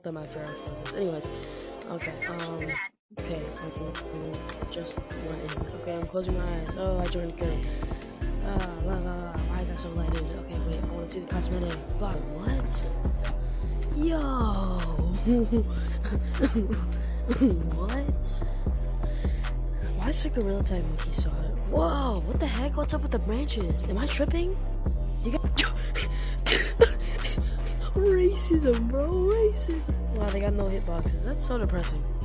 them after I record this. Anyways, okay, okay, I just went in. Okay, I'm closing my eyes. Oh, I joined good. La la la. Why is that so lighted? Okay, wait, I want to see the cosmetic. Blah, what? Yo! What? Why is the Gorrila tag monkey saw it? Whoa, what the heck? What's up with the branches? Am I tripping? You got racism, bro, racism. Wow, they got no hitboxes. That's so depressing.